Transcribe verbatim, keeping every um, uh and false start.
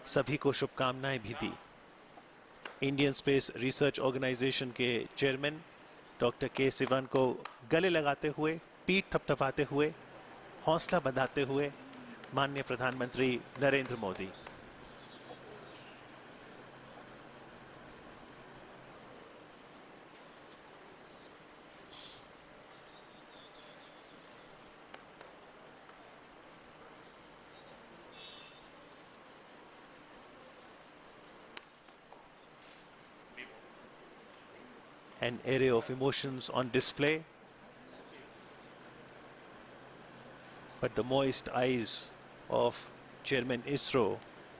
सभी को शुभकामनाएं भी दी। इंडियन स्पेस रिसर्च ऑर्गेनाइजेशन के चेयरमैन डॉक्टर के सिवन को गले लगाते हुए, पीठ थपथपाते हुए, हौसला बंधाते हुए माननीय प्रधानमंत्री Narendra Modi. An array of emotions on display, but the moist eyes of Chairman ISRO